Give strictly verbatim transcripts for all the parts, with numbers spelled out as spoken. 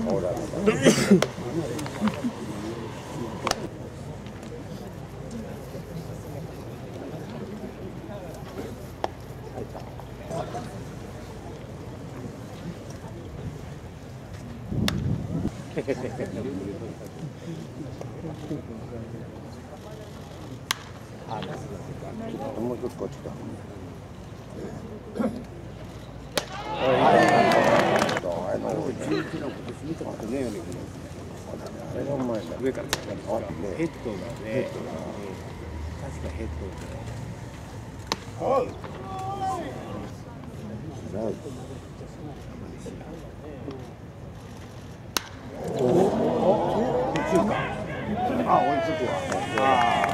もう一つこっちか。 上からヘッドだね。確かヘッドで。あ、追いつくわ。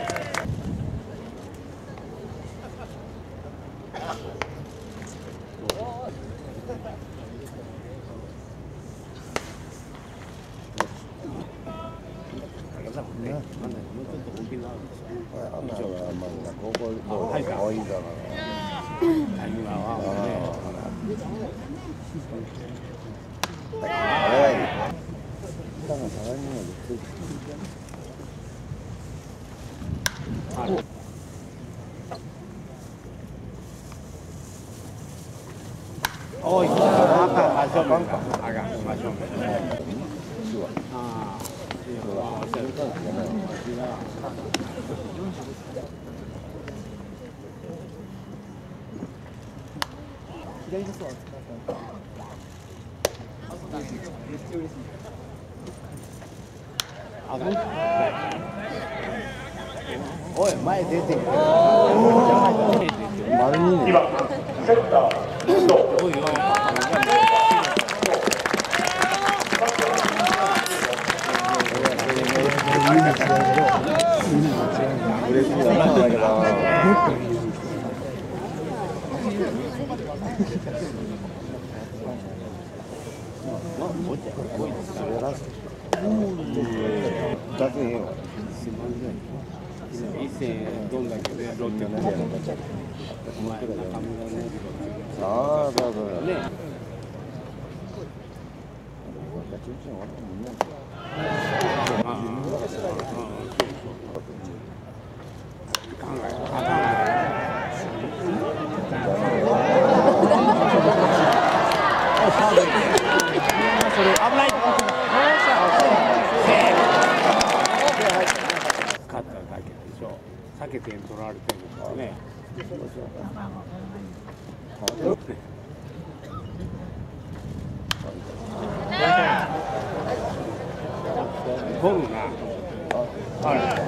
おい、赤、真正面か。赤、真正面。ああ。左ですわ。おい、前出てる。丸に。今、セッター。おいおい。嬉しいな、だけど。一銭どんだけでろっぴゃくえん。ああ、そうそうね。それ危ない。勝っただけでしょ。避けて取られてるからね。取るな。あれ。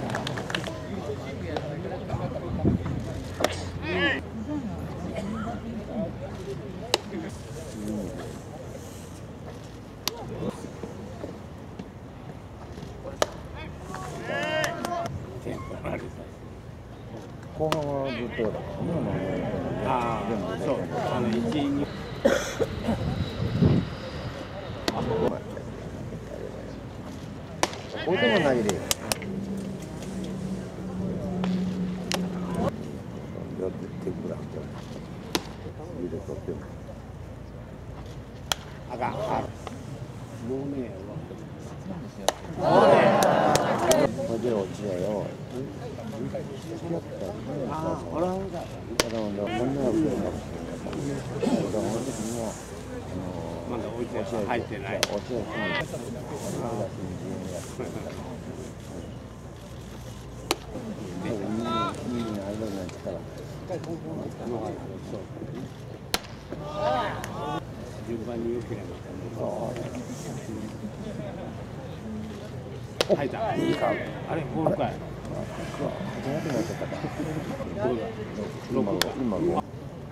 後半はずっとだからね。 ああ、そう。あの一二。 ここでも投げるよ。やって手ぶらして。入れとっても。 あかん。もうね。 これで落ちないよ。 ああ、ほらほら。 だからもうこんなの来るかもしれない。だから本当にもうまだ置いて入ってない。 落ちない。 順番に良ければ。入った。あれ、ボールかい。 初めてなっちゃったか。 今の今の。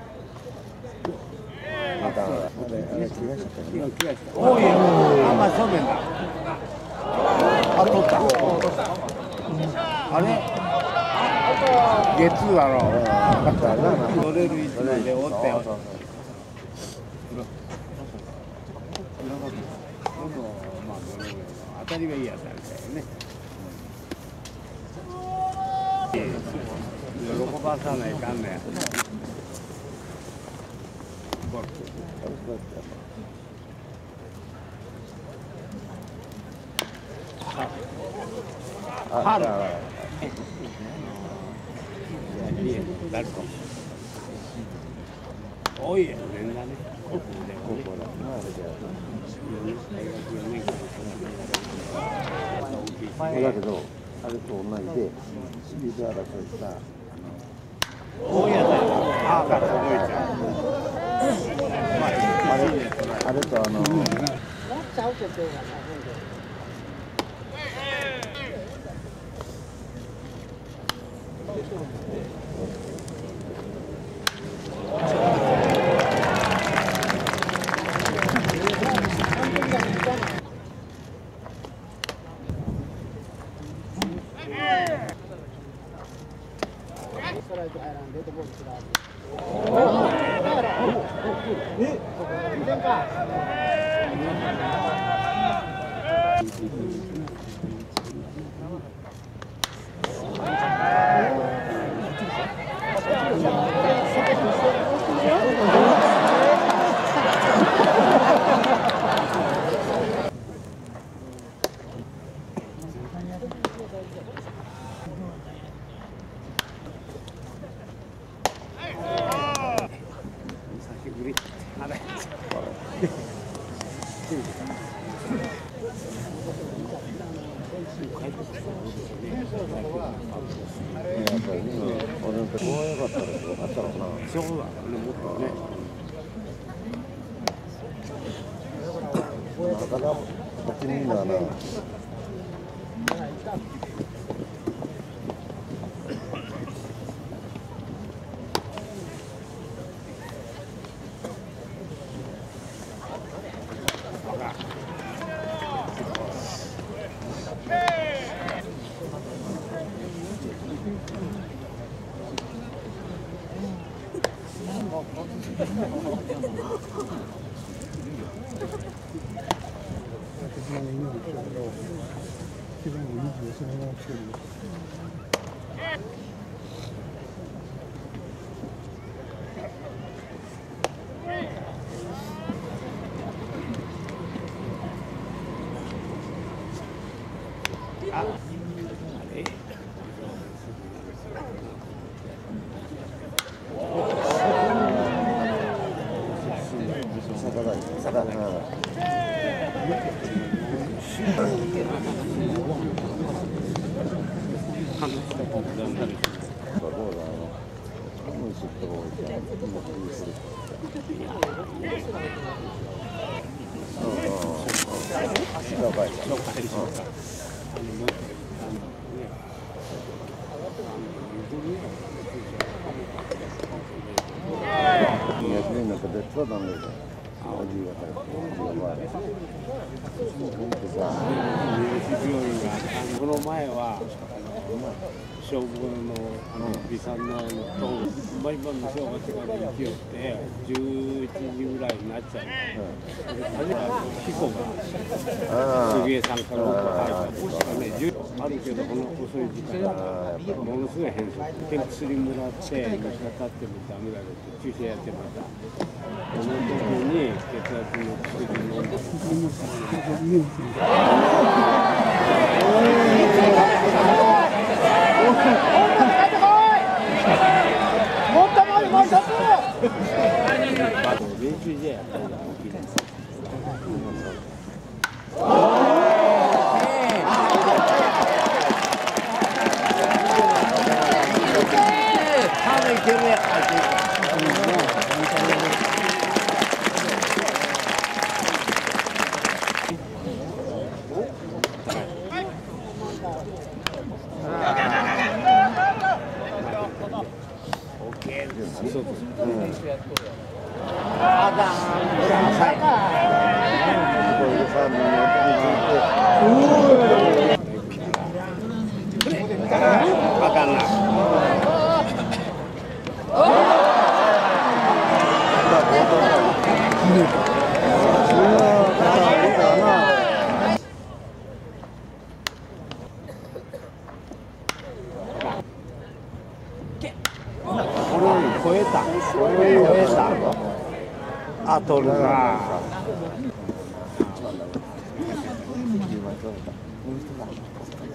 またあれあれ怪我しちゃったね。 今怪我した。おい、あんま正面だ。あ、取った。あれ？ゲッツーだろ。取れる位置まで折ってよ。当たりがいいやつあるからね。喜ばさないかんね。 春。多いよね。高校だ。だけど、あれと同じで、シリーズ争いした。大家だよ。ああ、から覚えちゃう。あれ、あれとあの。この前は消防のあの美さんのと毎晩店を終わってから行きよってじゅういちじぐらいになっちゃう。彦が杉江さんから入ったね、あるけどこの遅い時間はものすごい変則。薬もらって虫が立ってもダメだろって注射やってまた。この時に血圧の薬飲ん練習試合やったら大きいです。超えた。超えた。あ、取るな。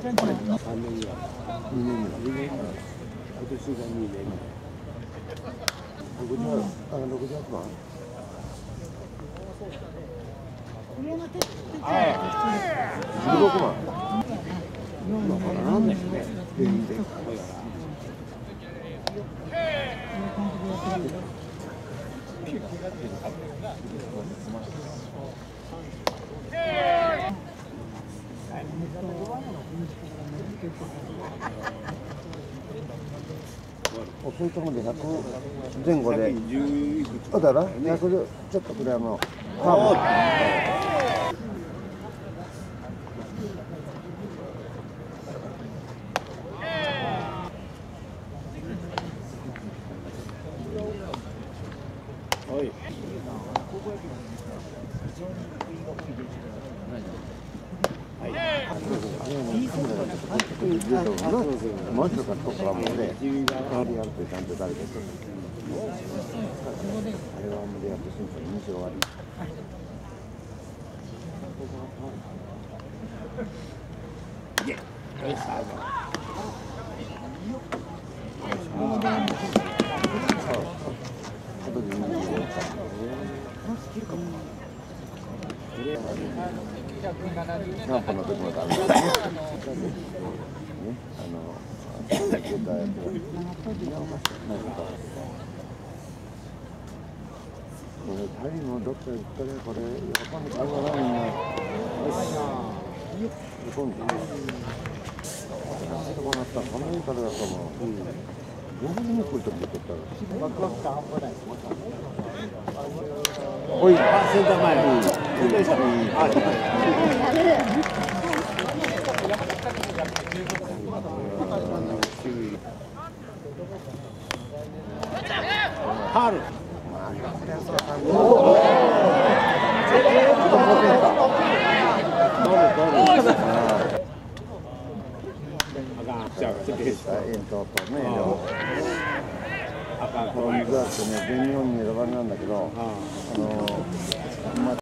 そういうところでひゃくぜん後で、そうだな、ひゃくちょっとくらいのカーブ。もう一度かとかもね、あれやってちゃんと誰かと。あれはもうやってすんと印象悪い。キャンプの時もダメだね。あの、出たやつが。これ、タイもどっか行ったね、これ、横に買うわな、みんな。よし。横に。なんとこなった、この辺からだと思う。どこにも来るとき取ったら。おい、センター前。ハール。この水だってね、全日本に選ばれなんだけど、あの。